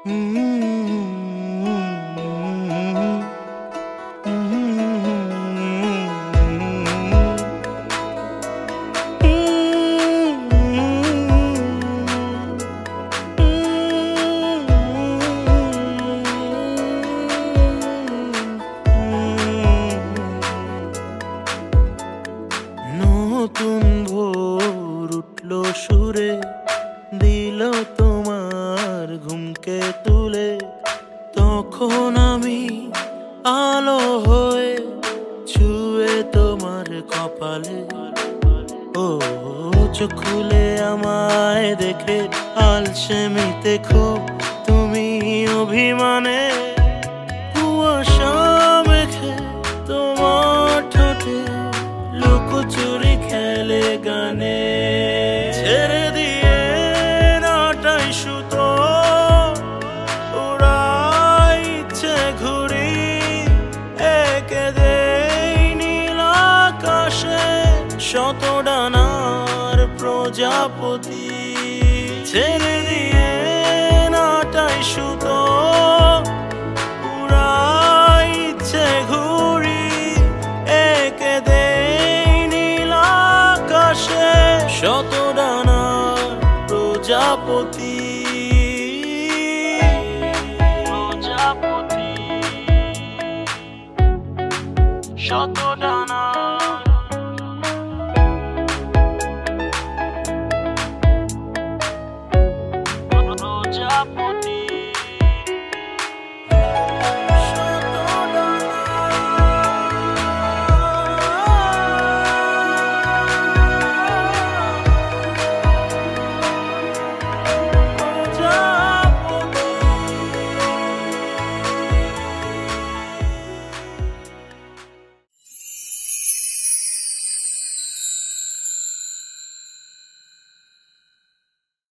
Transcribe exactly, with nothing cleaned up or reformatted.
নতুন ভোর উঠলো সুরে, দিল তোমার ঘুমকে তুলে। তখন আমি আলো হয়ে ছুঁয়ে তোমার কপালে। ও চোখ খুলে আমায় দেখে আলসেমিতে খুব তুমি অভিমানে। কুয়াশা মেখে তোমার ঠোঁটে লুকোচুরি খেলে গানে। ছেড়ে দিয়ে নাটাই সুতো উড়াই ইচ্ছে ঘুরি, এঁকে দেই নীল আকাশে শত ডানার প্রজাপতি। ছেড়ে দিয়ে নাটাই সুতো উড়াই ইচ্ছে ঘুরি, এঁকে দেই নীল আকাশে শত ডানার প্রজাপতি। প্রজাপতি শত